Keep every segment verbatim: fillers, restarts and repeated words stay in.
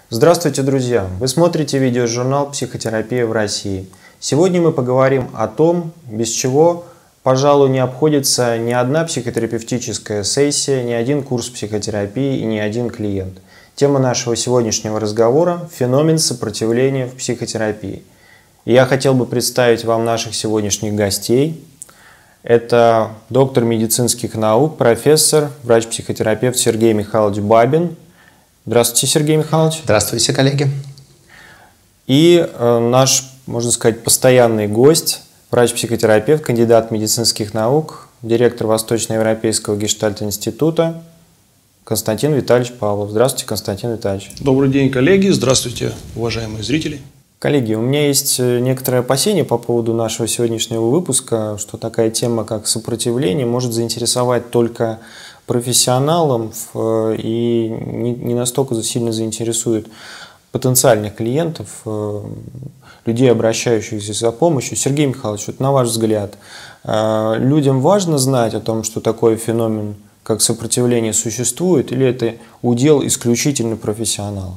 Здравствуйте, друзья! Вы смотрите видеожурнал «Психотерапия в России». Сегодня мы поговорим о том, без чего, пожалуй, не обходится ни одна психотерапевтическая сессия, ни один курс психотерапии и ни один клиент. Тема нашего сегодняшнего разговора – феномен сопротивления в психотерапии. И я хотел бы представить вам наших сегодняшних гостей. Это доктор медицинских наук, профессор, врач-психотерапевт Сергей Михайлович Бабин. Здравствуйте, Сергей Михайлович. Здравствуйте, коллеги. И э, наш, можно сказать, постоянный гость, врач-психотерапевт, кандидат медицинских наук, директор Восточноевропейского гештальт-института Константин Витальевич Павлов. Здравствуйте, Константин Витальевич. Добрый день, коллеги. Здравствуйте, уважаемые зрители. Коллеги, у меня есть некоторые опасения по поводу нашего сегодняшнего выпуска, что такая тема, как сопротивление, может заинтересовать только профессионалов и не настолько сильно заинтересует потенциальных клиентов, людей, обращающихся за помощью. Сергей Михайлович, вот на ваш взгляд, людям важно знать о том, что такой феномен, как сопротивление, существует, или это удел исключительно профессионалов?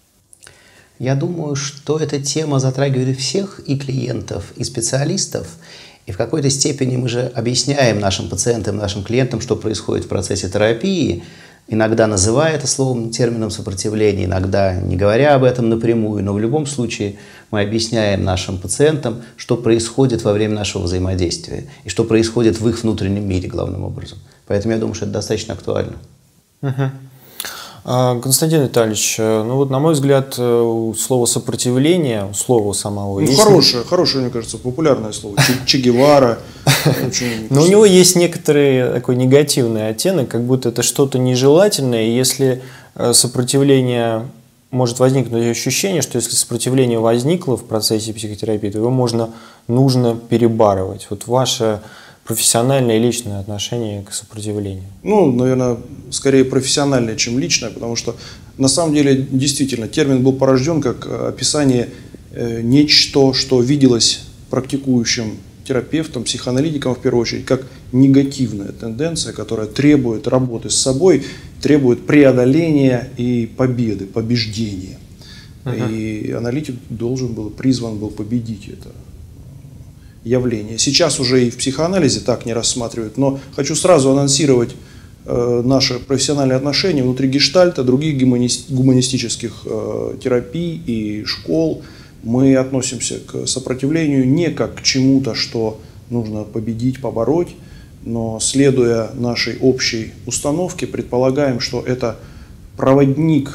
Я думаю, что эта тема затрагивает всех, и клиентов, и специалистов. И в какой-то степени мы же объясняем нашим пациентам, нашим клиентам, что происходит в процессе терапии, иногда называя это словом, термином сопротивления, иногда не говоря об этом напрямую, но в любом случае мы объясняем нашим пациентам, что происходит во время нашего взаимодействия и что происходит в их внутреннем мире главным образом. Поэтому я думаю, что это достаточно актуально. Угу. Константин Витальевич, ну вот на мой взгляд, слово сопротивление, слово самого... Ну, есть... хорошее, хорошее, мне кажется, популярное слово. Че Гевара. Но у него есть некоторый такой негативный оттенок, как будто это что-то нежелательное, и если сопротивление... Может возникнуть ощущение, что если сопротивление возникло в процессе психотерапии, то его можно, нужно перебарывать. Вот ваше профессиональное и личное отношение к сопротивлению? Ну, наверное, скорее профессиональное, чем личное, потому что на самом деле действительно термин был порожден как описание э, нечто, что виделось практикующим терапевтом, психоаналитиком в первую очередь, как негативная тенденция, которая требует работы с собой, требует преодоления и победы, побеждения. Uh-huh. И аналитик должен был, призван был победить это явление. Сейчас уже и в психоанализе так не рассматривают, но хочу сразу анонсировать э, наши профессиональные отношения внутри гештальта, других гуманистических э, терапий и школ. Мы относимся к сопротивлению не как к чему-то, что нужно победить, побороть, но, следуя нашей общей установке, предполагаем, что это проводник,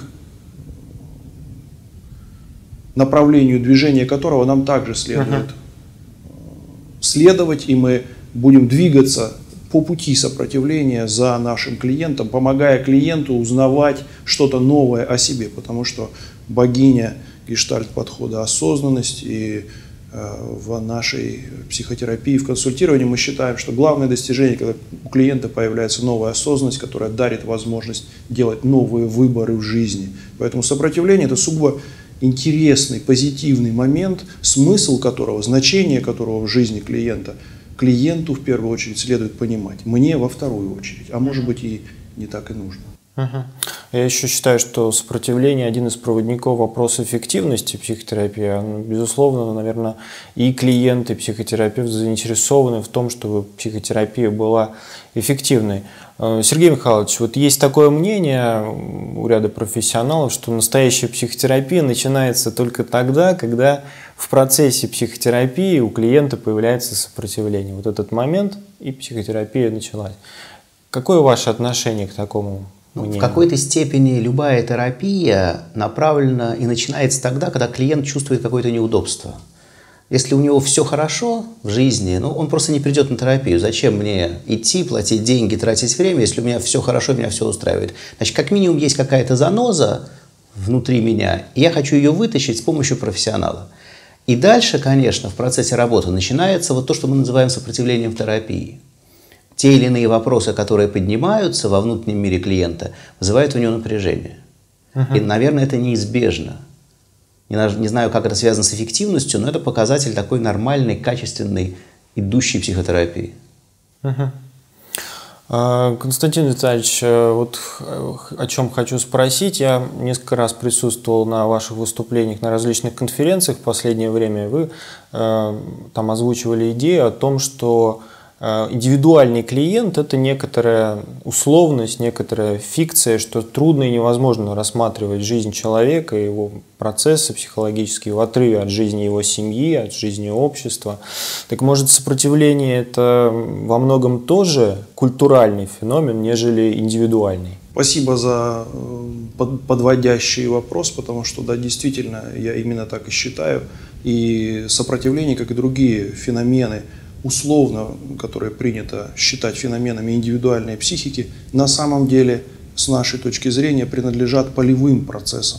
направлению движения которого нам также следует uh-huh. следовать, и мы будем двигаться по пути сопротивления за нашим клиентом, помогая клиенту узнавать что-то новое о себе, потому что богиня гештальт-подхода осознанность, и э, в нашей психотерапии, в консультировании мы считаем, что главное достижение, когда у клиента появляется новая осознанность, которая дарит возможность делать новые выборы в жизни. Поэтому сопротивление – это сугубо интересный, позитивный момент, смысл которого, значение которого в жизни клиента, клиенту в первую очередь следует понимать, мне во вторую очередь, а может быть и не так и нужно. Угу. Я еще считаю, что сопротивление – один из проводников вопроса эффективности психотерапии. Безусловно, наверное, и клиенты, и психотерапевт заинтересованы в том, чтобы психотерапия была эффективной. Сергей Михайлович, вот есть такое мнение у ряда профессионалов, что настоящая психотерапия начинается только тогда, когда в процессе психотерапии у клиента появляется сопротивление. Вот этот момент, и психотерапия началась. Какое ваше отношение к такому? Ну, в какой-то степени любая терапия направлена и начинается тогда, когда клиент чувствует какое-то неудобство. Если у него все хорошо в жизни, ну, он просто не придет на терапию. Зачем мне идти, платить деньги, тратить время, если у меня все хорошо, меня все устраивает? Значит, как минимум есть какая-то заноза внутри меня, и я хочу ее вытащить с помощью профессионала. И дальше, конечно, в процессе работы начинается вот то, что мы называем сопротивлением в терапии. Те или иные вопросы, которые поднимаются во внутреннем мире клиента, вызывают у него напряжение. Uh-huh. И, наверное, это неизбежно. Не, не знаю, как это связано с эффективностью, но это показатель такой нормальной, качественной, идущей психотерапии. Uh-huh. Константин Витальевич, вот о чем хочу спросить. Я несколько раз присутствовал на ваших выступлениях на различных конференциях в последнее время. Вы э, там озвучивали идею о том, что индивидуальный клиент – это некоторая условность, некоторая фикция, что трудно и невозможно рассматривать жизнь человека, его процессы психологические в отрыве от жизни его семьи, от жизни общества. Так может, сопротивление – это во многом тоже культуральный феномен, нежели индивидуальный? Спасибо за подводящий вопрос, потому что, да, действительно, я именно так и считаю. И сопротивление, как и другие феномены, условно, которые принято считать феноменами индивидуальной психики, на самом деле, с нашей точки зрения, принадлежат полевым процессам.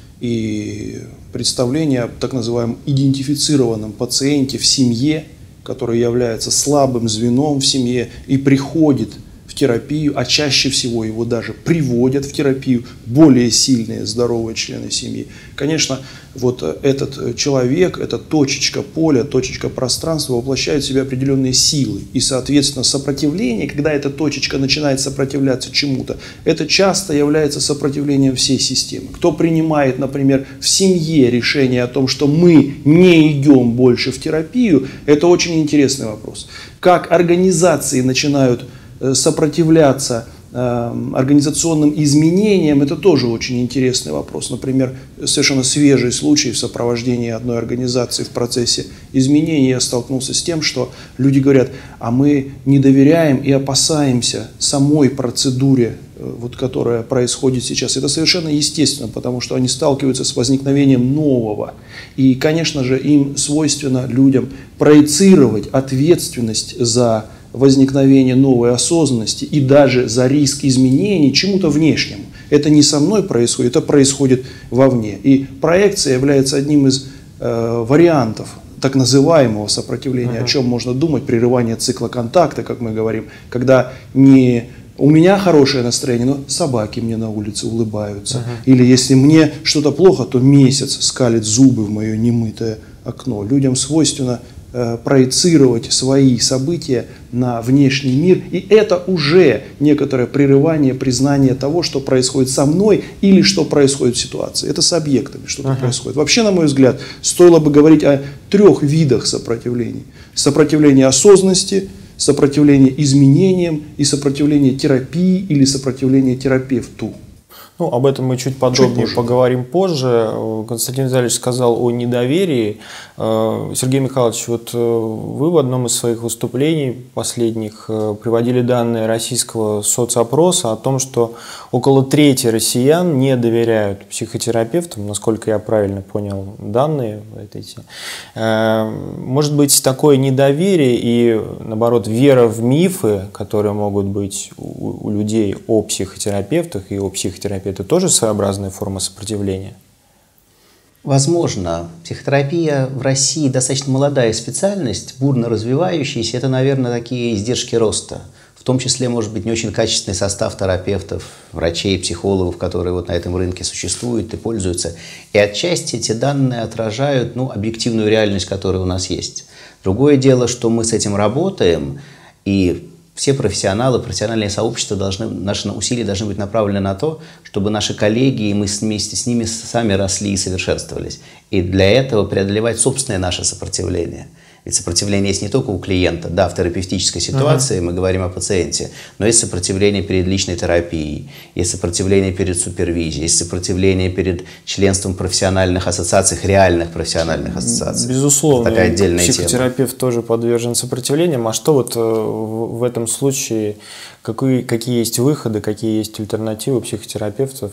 И представление о так называемом идентифицированном пациенте в семье, который является слабым звеном в семье и приходит в терапию, а чаще всего его даже приводят в терапию более сильные здоровые члены семьи. Конечно, вот этот человек, эта точечка поля, точечка пространства воплощает в себя определенные силы. И, соответственно, сопротивление, когда эта точечка начинает сопротивляться чему-то, это часто является сопротивлением всей системы. Кто принимает, например, в семье решение о том, что мы не идем больше в терапию, это очень интересный вопрос. Как организации начинают сопротивляться э, организационным изменениям, это тоже очень интересный вопрос. Например, совершенно свежий случай в сопровождении одной организации в процессе изменений. Я столкнулся с тем, что люди говорят, а мы не доверяем и опасаемся самой процедуре, э, вот, которая происходит сейчас. Это совершенно естественно, потому что они сталкиваются с возникновением нового. И, конечно же, им свойственно, людям, проецировать ответственность за возникновение новой осознанности и даже за риск изменений чему-то внешнему. Это не со мной происходит, это происходит вовне. И проекция является одним из э, вариантов так называемого сопротивления, uh-huh. о чем можно думать, прерывание цикла контакта, как мы говорим, когда не у меня хорошее настроение, но собаки мне на улице улыбаются. Uh-huh. Или если мне что-то плохо, то месяц скалит зубы в мое немытое окно. Людям свойственно проецировать свои события на внешний мир. И это уже некоторое прерывание, признание того, что происходит со мной или что происходит в ситуации. Это с объектами что-то uh-huh. происходит. Вообще, на мой взгляд, стоило бы говорить о трех видах сопротивлений. Сопротивление осознанности, сопротивление изменениям и сопротивление терапии или сопротивление терапевту. Ну, об этом мы чуть подробнее чуть позже. поговорим позже. Константин Витальевич сказал о недоверии. Сергей Михайлович, вот вы в одном из своих выступлений последних приводили данные российского соцопроса о том, что около трети россиян не доверяют психотерапевтам, насколько я правильно понял данные эти. Может быть, такое недоверие и, наоборот, вера в мифы, которые могут быть у людей о психотерапевтах и о психотерапевтах, это тоже своеобразная форма сопротивления? Возможно. Психотерапия в России достаточно молодая специальность, бурно развивающаяся. Это, наверное, такие издержки роста. В том числе, может быть, не очень качественный состав терапевтов, врачей, психологов, которые вот на этом рынке существуют и пользуются. И отчасти эти данные отражают, ну, объективную реальность, которая у нас есть. Другое дело, что мы с этим работаем, и все профессионалы, профессиональные сообщества, должны, наши усилия должны быть направлены на то, чтобы наши коллеги и мы вместе с ними сами росли и совершенствовались. И для этого преодолевать собственное наше сопротивление. Ведь сопротивление есть не только у клиента. Да, в терапевтической ситуации ага. мы говорим о пациенте, но есть сопротивление перед личной терапией, есть сопротивление перед супервизией, есть сопротивление перед членством в профессиональных ассоциациях, реальных профессиональных ассоциаций. Безусловно, такая отдельная психотерапевт тема. Тоже подвержен сопротивлениям. А что вот в этом случае, какие, какие есть выходы, какие есть альтернативы психотерапевтов,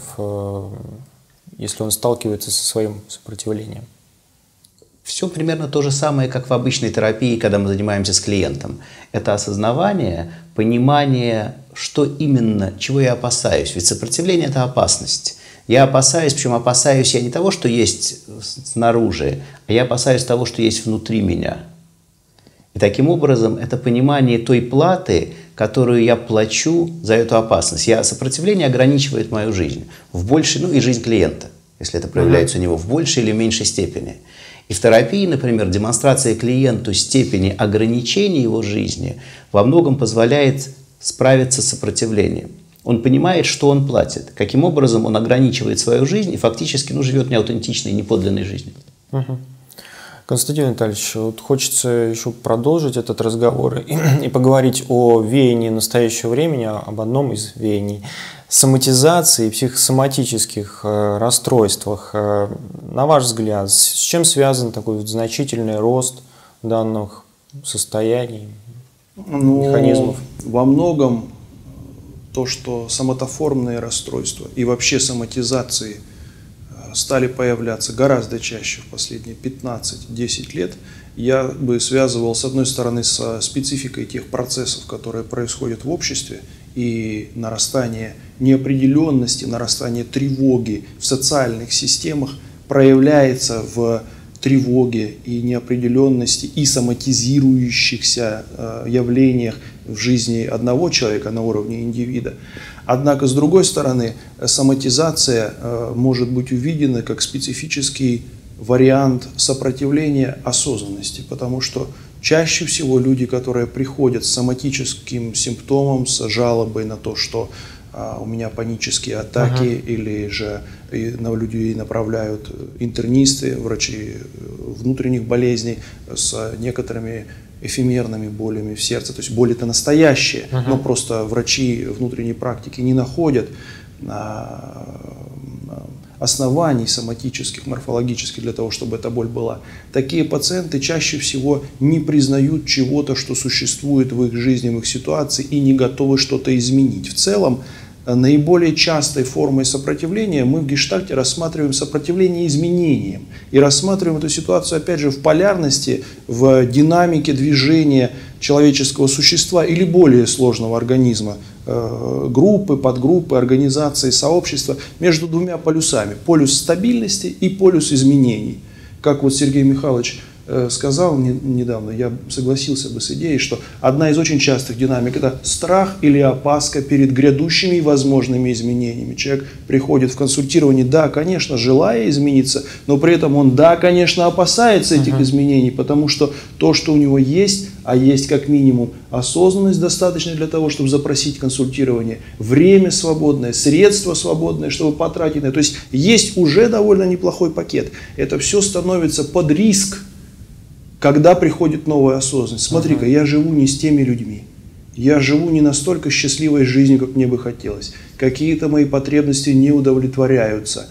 если он сталкивается со своим сопротивлением? Все примерно то же самое, как в обычной терапии, когда мы занимаемся с клиентом. Это осознавание, понимание, что именно, чего я опасаюсь. Ведь сопротивление – это опасность. Я опасаюсь, причем опасаюсь я не того, что есть снаружи, а я опасаюсь того, что есть внутри меня. И таким образом это понимание той платы, которую я плачу за эту опасность. Я, сопротивление ограничивает мою жизнь в большей, ну и жизнь клиента, если это проявляется у него в большей или меньшей степени. И в терапии, например, демонстрация клиенту степени ограничений его жизни во многом позволяет справиться с сопротивлением. Он понимает, что он платит, каким образом он ограничивает свою жизнь и фактически ну, живет неаутентичной, неподлинной жизнью. Угу. Константин Витальевич, вот хочется еще продолжить этот разговор и, и поговорить о веянии настоящего времени, об одном из веяний – соматизации и психосоматических э, расстройствах. Э, на ваш взгляд, с чем связан такой вот значительный рост данных состояний, ну, механизмов? Во многом то, что соматоформные расстройства и вообще соматизации стали появляться гораздо чаще в последние пятнадцать-десять лет, я бы связывал, с одной стороны, со спецификой тех процессов, которые происходят в обществе, и нарастание неопределенности, нарастание тревоги в социальных системах проявляется в тревоге и неопределенности и соматизирующихся э, явлениях в жизни одного человека на уровне индивида. Однако, с другой стороны, соматизация э, может быть увидена как специфический вариант сопротивления осознанности, потому что чаще всего люди, которые приходят с соматическим симптомом, с жалобой на то, что а, у меня панические атаки, uh-huh. или же и на людей направляют интернисты, врачи внутренних болезней с некоторыми эфемерными болями в сердце, то есть боли-то настоящие, uh-huh. но просто врачи внутренней практики не находят а, оснований соматических, морфологических для того, чтобы эта боль была. Такие пациенты чаще всего не признают чего-то, что существует в их жизни, в их ситуации, и не готовы что-то изменить. В целом, наиболее частой формой сопротивления мы в гештальте рассматриваем сопротивление изменениям. И рассматриваем эту ситуацию, опять же, в полярности, в динамике движения человеческого существа или более сложного организма, группы, подгруппы, организации, сообщества, между двумя полюсами. Полюс стабильности и полюс изменений. Как вот Сергей Михайлович сказал недавно, я согласился бы с идеей, что одна из очень частых динамик – это страх или опаска перед грядущими и возможными изменениями. Человек приходит в консультирование, да, конечно, желая измениться, но при этом он, да, конечно, опасается этих uh-huh. изменений, потому что то, что у него есть, а есть как минимум осознанность достаточная для того, чтобы запросить консультирование, время свободное, средства свободные, чтобы потратить на это. То есть есть уже довольно неплохой пакет. Это все становится под риск, когда приходит новая осознанность. Смотри-ка, я живу не с теми людьми. Я живу не настолько счастливой жизнью, как мне бы хотелось. Какие-то мои потребности не удовлетворяются.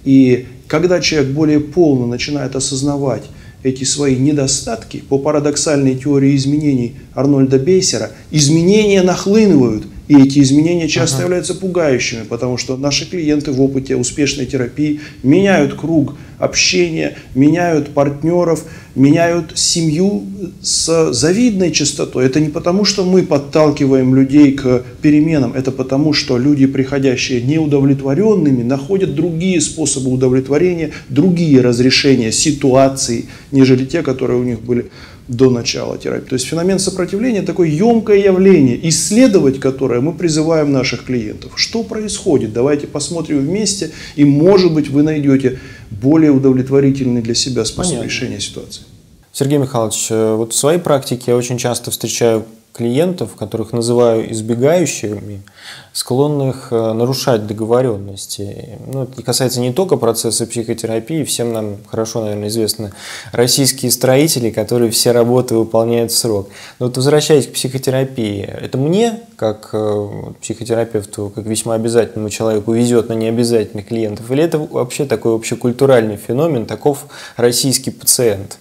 И когда человек более полно начинает осознавать эти свои недостатки, по парадоксальной теории изменений Арнольда Бейсера, изменения нахлынывают. И эти изменения часто ага. являются пугающими, потому что наши клиенты в опыте успешной терапии меняют круг общения, меняют партнеров, меняют семью с завидной частотой. Это не потому, что мы подталкиваем людей к переменам, это потому, что люди, приходящие неудовлетворенными, находят другие способы удовлетворения, другие разрешения ситуаций, нежели те, которые у них были до начала терапии. То есть феномен сопротивления – такое емкое явление, исследовать которое мы призываем наших клиентов. Что происходит? Давайте посмотрим вместе, и, может быть, вы найдете более удовлетворительный для себя способ Понятно. решения ситуации. Сергей Михайлович, вот в своей практике я очень часто встречаю клиентов, которых называю избегающими, склонных нарушать договоренности. Ну, это касается не только процесса психотерапии, всем нам хорошо, наверное, известны российские строители, которые все работы выполняют в срок. Но вот возвращаясь к психотерапии, это мне, как психотерапевту, как весьма обязательному человеку, везет на необязательных клиентов, или это вообще такой общекультуральный феномен, таков российский пациент?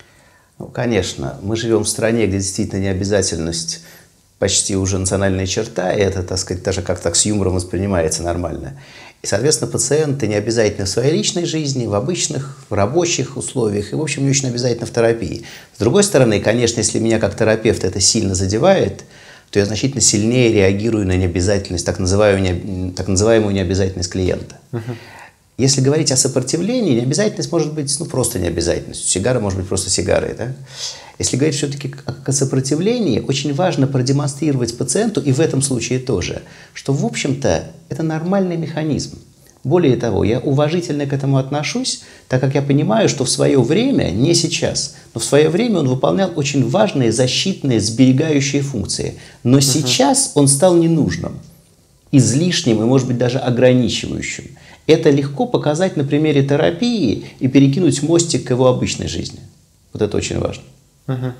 Ну, конечно, мы живем в стране, где действительно необязательность почти уже национальная черта, и это, так сказать, даже как-то с юмором воспринимается нормально. И, соответственно, пациенты не обязательно в своей личной жизни, в обычных, в рабочих условиях, и, в общем, не очень обязательно в терапии. С другой стороны, конечно, если меня как терапевт это сильно задевает, то я значительно сильнее реагирую на необязательность, так называемую, так называемую необязательность клиента. Uh-huh. Если говорить о сопротивлении, необязательность может быть ну, просто необязательностью. Сигара может быть просто сигарой. Да? Если говорить все-таки о сопротивлении, очень важно продемонстрировать пациенту, и в этом случае тоже, что, в общем-то, это нормальный механизм. Более того, я уважительно к этому отношусь, так как я понимаю, что в свое время, не сейчас, но в свое время он выполнял очень важные защитные, сберегающие функции. Но uh-huh. сейчас он стал ненужным, излишним и, может быть, даже ограничивающим. Это легко показать на примере терапии и перекинуть мостик к его обычной жизни. Вот это очень важно. Uh-huh.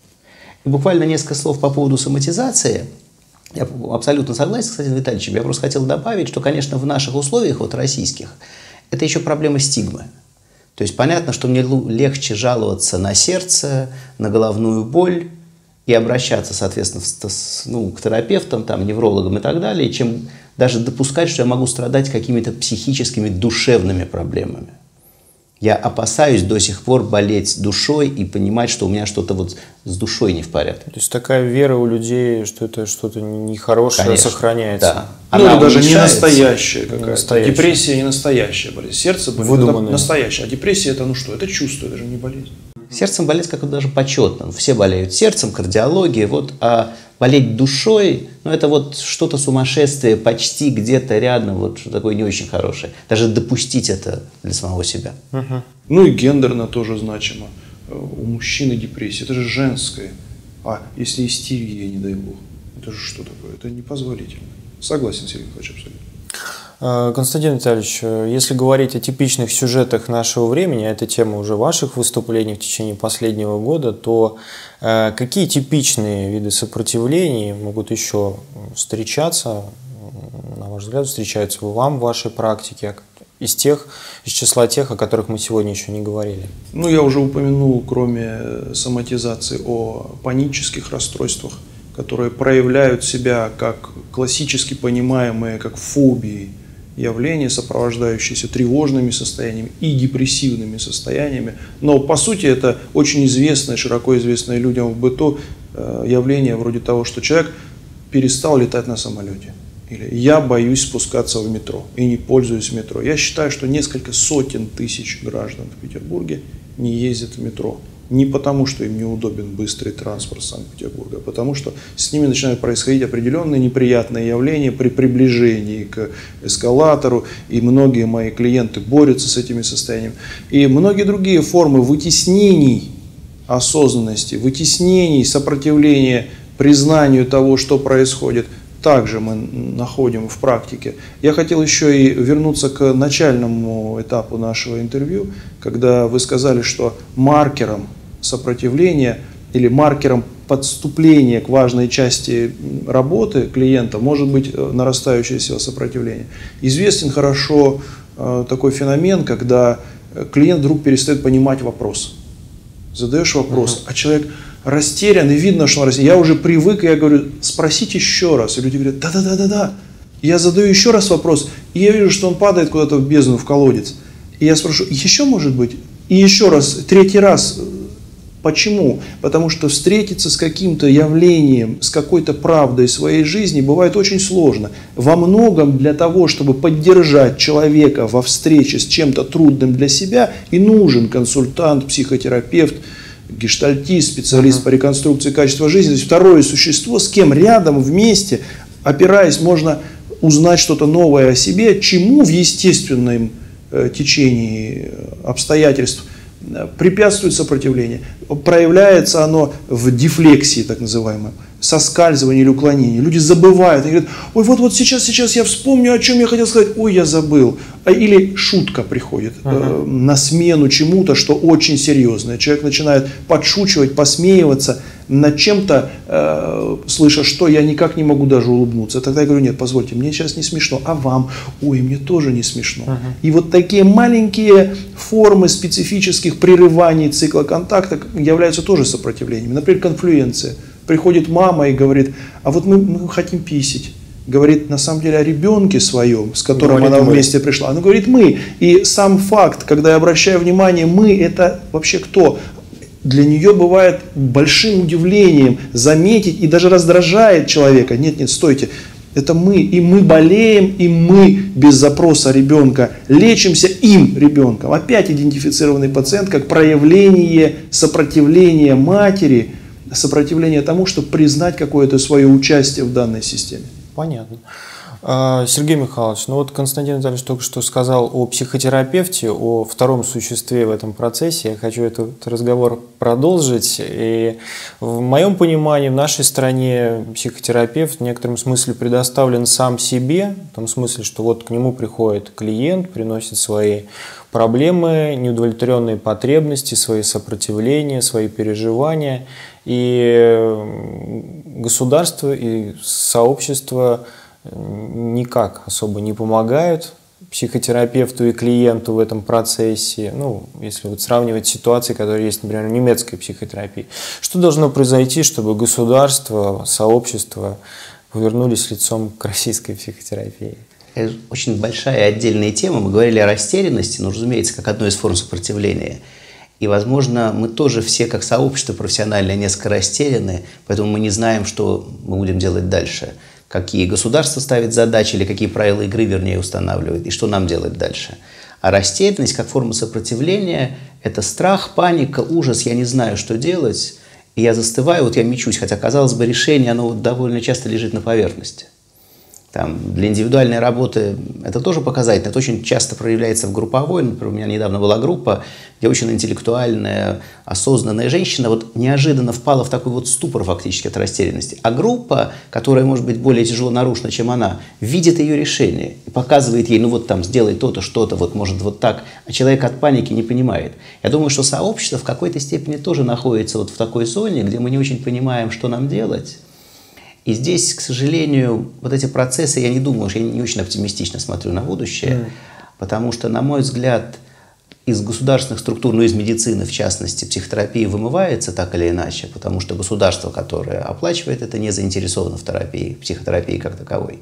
И буквально несколько слов по поводу соматизации. Я абсолютно согласен с Константином Витальевичем. Я просто хотел добавить, что, конечно, в наших условиях, вот российских, это еще проблема стигмы. То есть понятно, что мне легче жаловаться на сердце, на головную боль и обращаться, соответственно, ну, к терапевтам, там, неврологам и так далее, чем даже допускать, что я могу страдать какими-то психическими, душевными проблемами. Я опасаюсь до сих пор болеть душой и понимать, что у меня что-то вот с душой не в порядке. То есть такая вера у людей, что это что-то нехорошее, конечно, сохраняется. Да. Ну, это даже не настоящая какая-то. Настоящая. Депрессия не настоящая болезнь. Сердце болит, это настоящее. А депрессия это ну что? Это чувство, это же не болезнь. Сердцем болеть как-то даже почетно. Все болеют сердцем, кардиология, вот, а болеть душой, ну это вот что-то сумасшествие, почти где-то рядом, вот что такое не очень хорошее. Даже допустить это для самого себя. Угу. Ну и гендерно тоже значимо. У мужчины депрессия, это же женское. А если истерия, не дай бог, это же что такое? Это непозволительно. Согласен, Сергей Николаевич, абсолютно. Константин Витальевич, если говорить о типичных сюжетах нашего времени, а это тема уже ваших выступлений в течение последнего года, то э, какие типичные виды сопротивлений могут еще встречаться, на ваш взгляд, встречаются вам в вашей практике, из тех, из числа тех, о которых мы сегодня еще не говорили? Ну, я уже упомянул, кроме соматизации, о панических расстройствах, которые проявляют себя как классически понимаемые, как фобии, явления, сопровождающиеся тревожными состояниями и депрессивными состояниями. Но по сути это очень известное, широко известное людям в быту явление вроде того, что человек перестал летать на самолете. Или я боюсь спускаться в метро и не пользуюсь метро. Я считаю, что несколько сотен тысяч граждан в Петербурге не ездят в метро. Не потому, что им неудобен быстрый транспорт Санкт-Петербурга, а потому что с ними начинают происходить определенные неприятные явления при приближении к эскалатору, и многие мои клиенты борются с этими состояниями. И многие другие формы вытеснений осознанности, вытеснений сопротивления признанию того, что происходит, также мы находим в практике. Я хотел еще и вернуться к начальному этапу нашего интервью, когда вы сказали, что маркером сопротивления или маркером подступления к важной части работы клиента может быть нарастающая сила сопротивления. Известен хорошо э, такой феномен, когда клиент вдруг перестает понимать вопрос. Задаешь вопрос, uh-huh. а человек растерян, и видно, что он растерян. Я уже привык, и я говорю, спросите еще раз. И люди говорят, да-да-да-да-да. Я задаю еще раз вопрос, и я вижу, что он падает куда-то в бездну, в колодец. И я спрашиваю, еще может быть? И еще раз, третий раз. Почему? Потому что встретиться с каким-то явлением, с какой-то правдой своей жизни бывает очень сложно. Во многом для того, чтобы поддержать человека во встрече с чем-то трудным для себя, и нужен консультант, психотерапевт, гештальтист, специалист uh-huh. по реконструкции качества жизни, то есть второе существо, с кем рядом, вместе, опираясь, можно узнать что-то новое о себе, чему в естественном э, течении обстоятельств препятствует сопротивление. Проявляется оно в дефлексии, так называемой, соскальзывании или уклонении. Люди забывают, они говорят, ой, вот-вот сейчас, сейчас я вспомню, о чем я хотел сказать, ой, я забыл. Или шутка приходит uh-huh. э, на смену чему-то, что очень серьезное. Человек начинает подшучивать, посмеиваться над чем-то, э, слыша, что я никак не могу даже улыбнуться. Тогда я говорю, нет, позвольте, мне сейчас не смешно, а вам? Ой, мне тоже не смешно. Uh-huh. И вот такие маленькие формы специфических прерываний цикла контакта являются тоже сопротивлениями. Например, конфлюенция. Приходит мама и говорит, а вот мы, мы хотим писать. Говорит на самом деле о ребенке своем, с которым говорит она мы. вместе пришла. Она говорит мы. И сам факт, когда я обращаю внимание, мы это вообще кто? Для нее бывает большим удивлением заметить и даже раздражает человека. Нет, нет, стойте. Это мы, и мы болеем, и мы без запроса ребенка лечимся им, ребенком. Опять идентифицированный пациент как проявление сопротивления матери, сопротивление тому, чтобы признать какое-то свое участие в данной системе. Понятно. Сергей Михайлович, ну вот Константин Витальевич только что сказал о психотерапевте, о втором существе в этом процессе. Я хочу этот разговор продолжить. И в моем понимании в нашей стране психотерапевт в некотором смысле предоставлен сам себе, в том смысле, что вот к нему приходит клиент, приносит свои проблемы, неудовлетворенные потребности, свои сопротивления, свои переживания. И государство и сообщество никак особо не помогают психотерапевту и клиенту в этом процессе. Ну, если вот сравнивать ситуации, которые есть, например, в немецкой психотерапии. Что должно произойти, чтобы государство, сообщество повернулись лицом к российской психотерапии? Это очень большая отдельная тема. Мы говорили о растерянности, но, разумеется, как одной из форм сопротивления. И, возможно, мы тоже все, как сообщество профессиональное, несколько растеряны, поэтому мы не знаем, что мы будем делать дальше. Какие государства ставят задачи или какие правила игры, вернее, устанавливают, и что нам делать дальше. А растерянность как форма сопротивления – это страх, паника, ужас, я не знаю, что делать, и я застываю, вот я мечусь, хотя, казалось бы, решение, оно вот довольно часто лежит на поверхности. Там, для индивидуальной работы это тоже показательно, это очень часто проявляется в групповой. Например, у меня недавно была группа, где очень интеллектуальная, осознанная женщина вот неожиданно впала в такой вот ступор фактически от растерянности. А группа, которая может быть более тяжело нарушена, чем она, видит ее решение и показывает ей, ну вот там сделай то-то, что-то, вот может вот так, а человек от паники не понимает. Я думаю, что сообщество в какой-то степени тоже находится вот в такой зоне, где мы не очень понимаем, что нам делать. И здесь, к сожалению, вот эти процессы, я не думаю, что я не очень оптимистично смотрю на будущее, mm. потому что, на мой взгляд, из государственных структур, ну, из медицины, в частности, психотерапия вымывается так или иначе, потому что государство, которое оплачивает это, не заинтересовано в терапии, в психотерапии как таковой.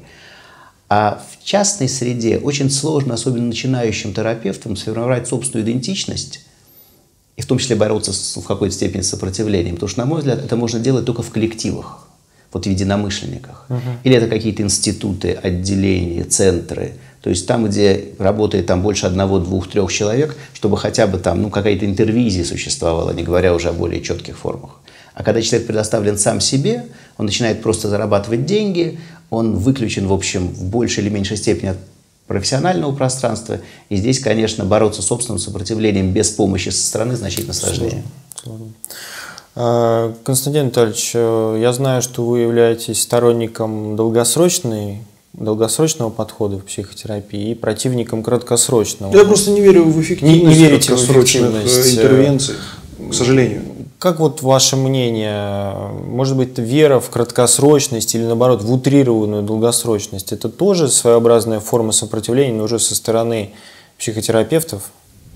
А в частной среде очень сложно, особенно начинающим терапевтам, сформировать собственную идентичность, и в том числе бороться с, в какой-то степени с сопротивлением, потому что, на мой взгляд, это можно делать только в коллективах. Вот в единомышленниках. Uh-huh. Или это какие-то институты, отделения, центры. То есть там, где работает там больше одного, двух, трех человек, чтобы хотя бы там ну, какая-то интервизия существовала, не говоря уже о более четких формах. А когда человек предоставлен сам себе, он начинает просто зарабатывать деньги, он выключен, в общем, в большей или меньшей степени от профессионального пространства. И здесь, конечно, бороться с собственным сопротивлением без помощи со стороны значительно сложнее. Сложно. Константин Витальевич, я знаю, что вы являетесь сторонником долгосрочной, долгосрочного подхода в психотерапии и противником краткосрочного. Я просто не верю в эффективность не, не верите краткосрочных в эффективность интервенций, к сожалению. Как вот ваше мнение, может быть, вера в краткосрочность или, наоборот, в утрированную долгосрочность, это тоже своеобразная форма сопротивления, но уже со стороны психотерапевтов?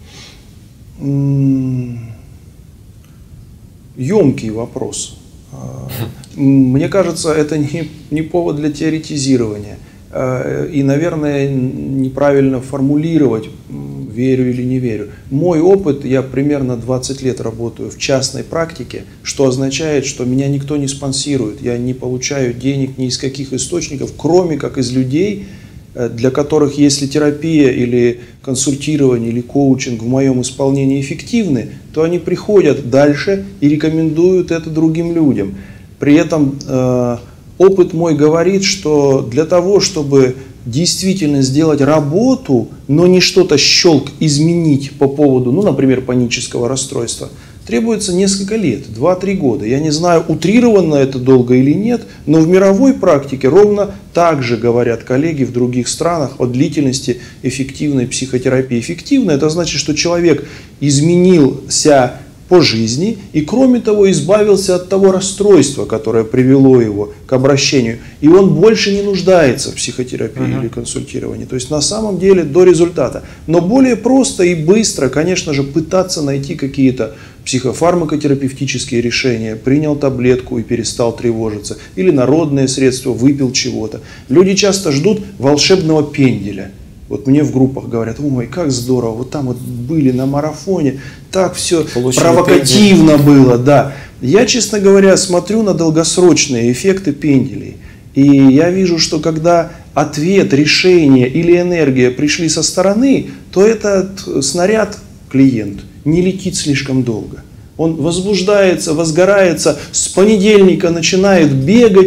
Емкий вопрос. Мне кажется, это не, не повод для теоретизирования. И, наверное, неправильно формулировать, верю или не верю. Мой опыт, я примерно двадцать лет работаю в частной практике, что означает, что меня никто не спонсирует. Я не получаю денег ни из каких источников, кроме как из людей, для которых, если терапия или консультирование или коучинг в моем исполнении эффективны, то они приходят дальше и рекомендуют это другим людям. При этом э, опыт мой говорит, что для того, чтобы действительно сделать работу, но не что-то щелк изменить по поводу, ну, например, панического расстройства, требуется несколько лет, два-три года. Я не знаю, утрированно это долго или нет, но в мировой практике ровно так же говорят коллеги в других странах о длительности эффективной психотерапии. Эффективно – это значит, что человек изменился по жизни и, кроме того, избавился от того расстройства, которое привело его к обращению. И он больше не нуждается в психотерапии uh-huh. или консультировании. То есть на самом деле до результата. Но более просто и быстро, конечно же, пытаться найти какие-то психофармакотерапевтические решения. Принял таблетку и перестал тревожиться. Или народные средства, выпил чего-то. Люди часто ждут волшебного пенделя. Вот мне в группах говорят: ой, как здорово, вот там вот были на марафоне, так все Получили провокативно пендель. Было, да. Я, честно говоря, смотрю на долгосрочные эффекты пенделей. И я вижу, что когда ответ, решение или энергия пришли со стороны, то этот снаряд, клиент, не летит слишком долго. Он возбуждается, возгорается, с понедельника начинает бегать,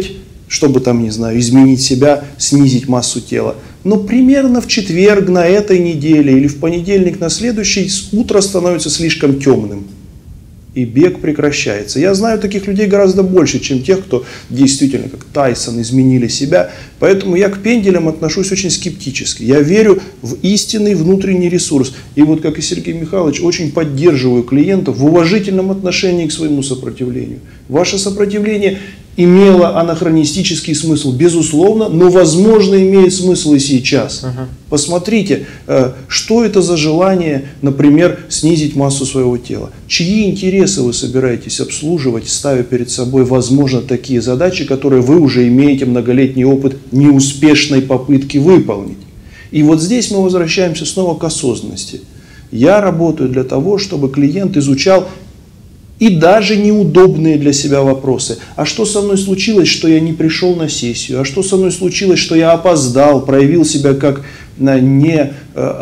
чтобы там, не знаю, изменить себя, снизить массу тела. Но примерно в четверг на этой неделе или в понедельник на следующий утро становится слишком темным. И бег прекращается. Я знаю таких людей гораздо больше, чем тех, кто действительно, как Тайсон, изменили себя. Поэтому я к пенделям отношусь очень скептически. Я верю в истинный внутренний ресурс. И вот, как и Сергей Михайлович, очень поддерживаю клиентов в уважительном отношении к своему сопротивлению. Ваше сопротивление имело анахронистический смысл, безусловно, но, возможно, имеет смысл и сейчас. Uh-huh. Посмотрите, что это за желание, например, снизить массу своего тела. Чьи интересы вы собираетесь обслуживать, ставя перед собой, возможно, такие задачи, которые вы уже имеете многолетний опыт неуспешной попытки выполнить. И вот здесь мы возвращаемся снова к осознанности. Я работаю для того, чтобы клиент изучал и даже неудобные для себя вопросы. А что со мной случилось, что я не пришел на сессию? А что со мной случилось, что я опоздал, проявил себя как не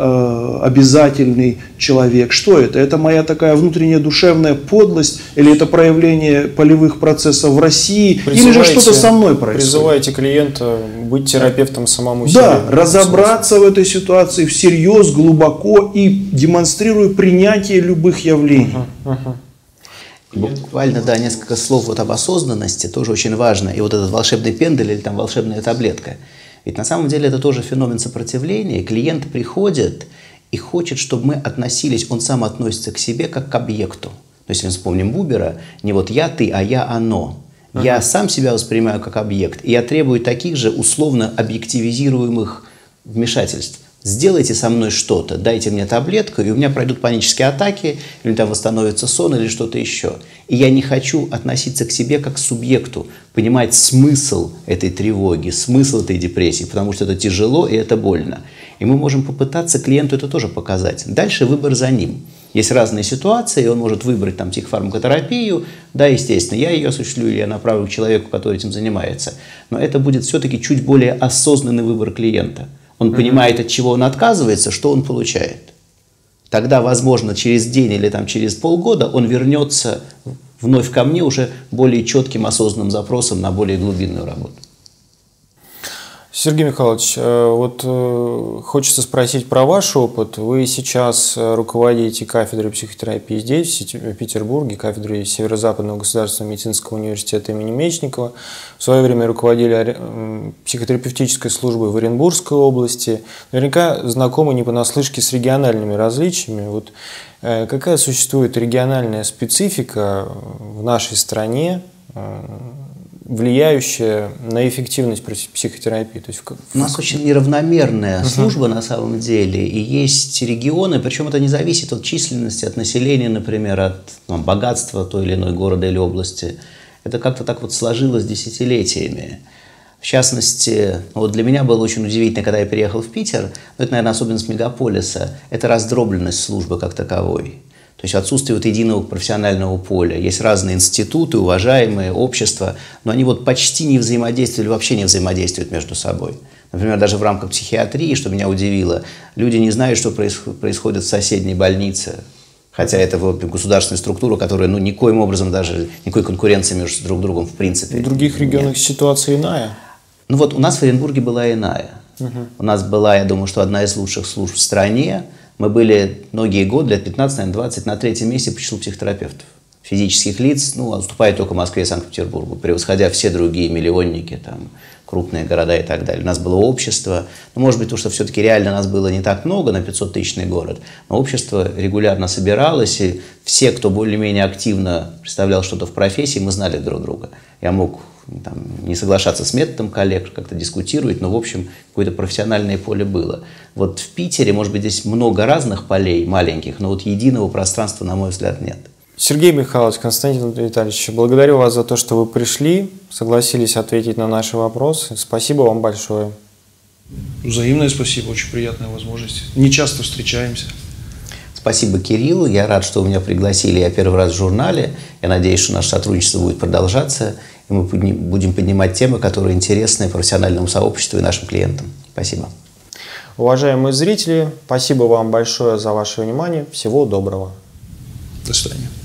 обязательный человек? Что это? Это моя такая внутренняя душевная подлость? Или это проявление полевых процессов в России? Или же что-то со мной происходит? Призываете клиента быть терапевтом самому себе. Да, разобраться в этой ситуации всерьез, глубоко и демонстрируя принятие любых явлений. Uh-huh, uh-huh. Буквально, да, несколько слов вот об осознанности, тоже очень важно. И вот этот волшебный пендель или там волшебная таблетка. Ведь на самом деле это тоже феномен сопротивления. Клиент приходит и хочет, чтобы мы относились, он сам относится к себе как к объекту. То есть, если мы вспомним Бубера, не вот я, ты, а я, оно. Uh-huh. Я сам себя воспринимаю как объект, и я требую таких же условно объективизируемых вмешательств. Сделайте со мной что-то, дайте мне таблетку, и у меня пройдут панические атаки, или там восстановится сон, или что-то еще. И я не хочу относиться к себе как к субъекту, понимать смысл этой тревоги, смысл этой депрессии, потому что это тяжело и это больно. И мы можем попытаться клиенту это тоже показать. Дальше выбор за ним. Есть разные ситуации, он может выбрать там психофармакотерапию, да, естественно, я ее осуществлю, или я направлю к человеку, который этим занимается. Но это будет все-таки чуть более осознанный выбор клиента. Он понимает, от чего он отказывается, что он получает. Тогда, возможно, через день или там, через полгода он вернется вновь ко мне уже более четким осознанным запросом на более глубинную работу. Сергей Михайлович, вот хочется спросить про ваш опыт. Вы сейчас руководите кафедрой психотерапии здесь, в Петербурге, кафедрой Северо-Западного государственного медицинского университета имени Мечникова. В свое время руководили психотерапевтической службой в Оренбургской области. Наверняка знакомы не понаслышке с региональными различиями. Вот какая существует региональная специфика в нашей стране, влияющая на эффективность психотерапии? То есть... У нас очень неравномерная служба на самом деле, и есть регионы, причем это не зависит от численности, от населения, например, от там, богатства той или иной города или области. Это как-то так вот сложилось десятилетиями. В частности, вот для меня было очень удивительно, когда я переехал в Питер, но это, наверное, особенность мегаполиса, это раздробленность службы как таковой. То есть отсутствие вот единого профессионального поля. Есть разные институты, уважаемые, общества, но они вот почти не взаимодействуют или вообще не взаимодействуют между собой. Например, даже в рамках психиатрии, что меня удивило, люди не знают, что происходит в соседней больнице. Хотя это вот государственная структура, которая ну, никоим образом даже никакой конкуренции между друг другом в принципе. В других регионах нет. Ситуация иная? Ну вот у нас в Оренбурге была иная. Угу. У нас была, я думаю, что одна из лучших служб в стране. Мы были многие годы, лет пятнадцать, наверное, двадцать, на третьем месте по числу психотерапевтов. Физических лиц, ну, уступает только Москве и Санкт-Петербургу, превосходя все другие миллионники, там, крупные города и так далее. У нас было общество, ну, может быть, потому что все-таки реально нас было не так много на пятисоттысячный город, но общество регулярно собиралось, и все, кто более-менее активно представлял что-то в профессии, мы знали друг друга. Я мог там, не соглашаться с методом коллег, как-то дискутировать, но, в общем, какое-то профессиональное поле было. Вот в Питере, может быть, здесь много разных полей маленьких, но вот единого пространства, на мой взгляд, нет. Сергей Михайлович, Константин Витальевич, благодарю вас за то, что вы пришли, согласились ответить на наши вопросы. Спасибо вам большое. Взаимное спасибо, очень приятная возможность. Не часто встречаемся. Спасибо, Кирилл. Я рад, что вы меня пригласили. Я первый раз в журнале. Я надеюсь, что наше сотрудничество будет продолжаться. И мы будем поднимать темы, которые интересны профессиональному сообществу и нашим клиентам. Спасибо. Уважаемые зрители, спасибо вам большое за ваше внимание. Всего доброго. До свидания.